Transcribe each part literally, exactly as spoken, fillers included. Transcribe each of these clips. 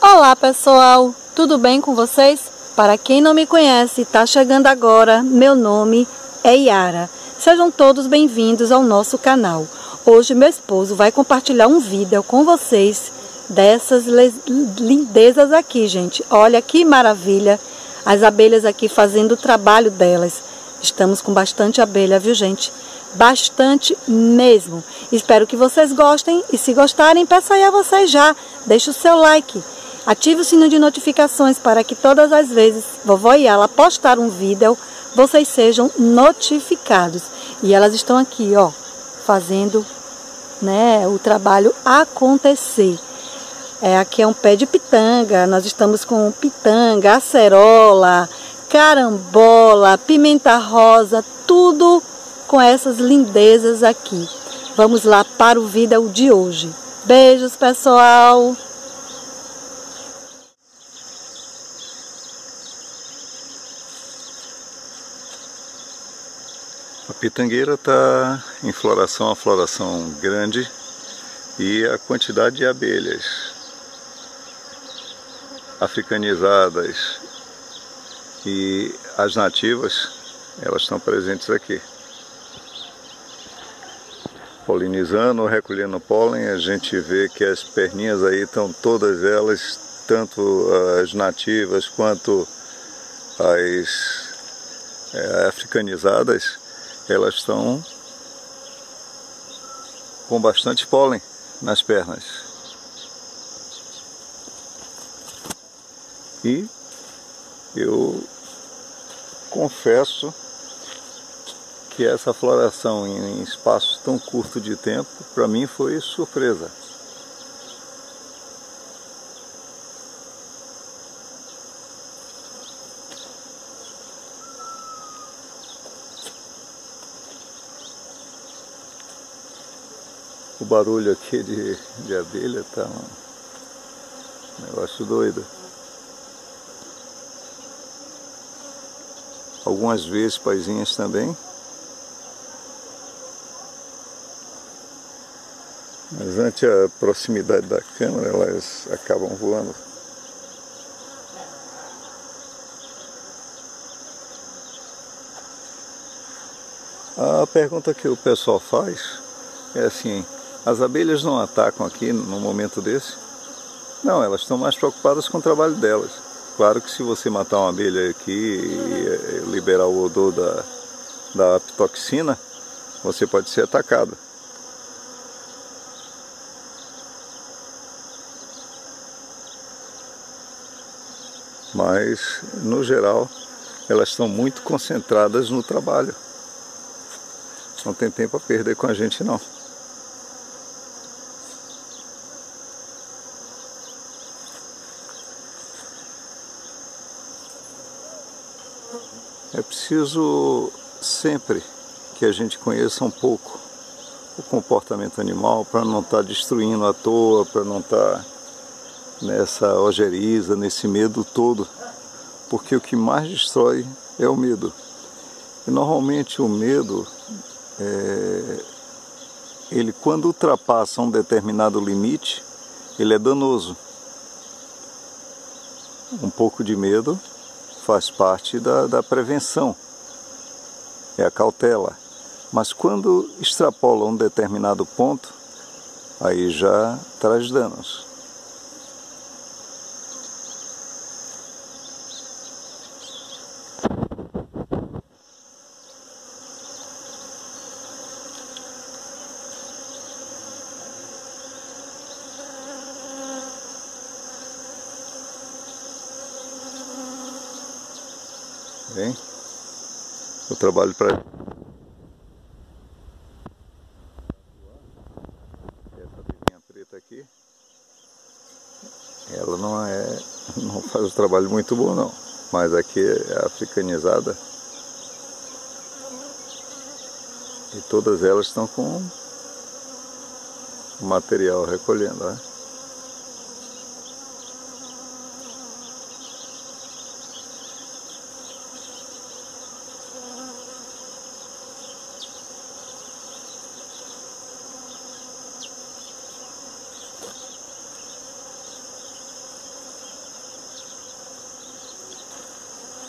Olá pessoal, tudo bem com vocês? Para quem não me conhece, está chegando agora, meu nome é Yara. Sejam todos bem-vindos ao nosso canal. Hoje meu esposo vai compartilhar um vídeo com vocês dessas lindezas aqui, gente. Olha que maravilha, as abelhas aqui fazendo o trabalho delas. Estamos com bastante abelha, viu gente? Bastante mesmo. Espero que vocês gostem e se gostarem, peço aí a vocês já, deixe o seu like. Ative o sininho de notificações para que todas as vezes vovó Yala postar um vídeo, vocês sejam notificados. E elas estão aqui, ó, fazendo, né, o trabalho acontecer. É, aqui é um pé de pitanga, nós estamos com pitanga, acerola, carambola, pimenta rosa, tudo com essas lindezas aqui. Vamos lá para o vídeo de hoje. Beijos, pessoal! A pitangueira está em floração, a floração grande, e a quantidade de abelhas africanizadas e as nativas, elas estão presentes aqui. Polinizando, recolhendo pólen, a gente vê que as perninhas aí estão todas elas, tanto as nativas quanto as é, africanizadas, elas estão com bastante pólen nas pernas. E eu confesso que essa floração em espaço tão curto de tempo, para mim foi surpresa. O barulho aqui de, de abelha tá um negócio doido. Algumas vezes paizinhas também. Mas ante a proximidade da câmera, elas acabam voando. A pergunta que o pessoal faz é assim: as abelhas não atacam aqui num momento desse? Não, elas estão mais preocupadas com o trabalho delas. Claro que se você matar uma abelha aqui e liberar o odor da, da apitoxina, você pode ser atacado. Mas, no geral, elas estão muito concentradas no trabalho. Não tem tempo a perder com a gente, não. É preciso sempre que a gente conheça um pouco o comportamento animal para não estar destruindo à toa, para não estar nessa ojeriza, nesse medo todo, porque o que mais destrói é o medo. E normalmente o medo, é, ele quando ultrapassa um determinado limite, ele é danoso. Um pouco de medo faz parte da, da prevenção, é a cautela. Mas quando extrapola um determinado ponto, aí já traz danos. Bem, o trabalho para essa abelhinha preta aqui, ela não é, não faz o trabalho muito bom não, mas aqui é africanizada e todas elas estão com o material recolhendo, né?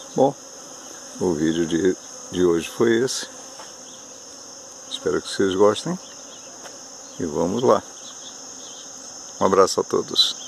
Bom, o vídeo de, de hoje foi esse. Espero que vocês gostem. E vamos lá. Um abraço a todos.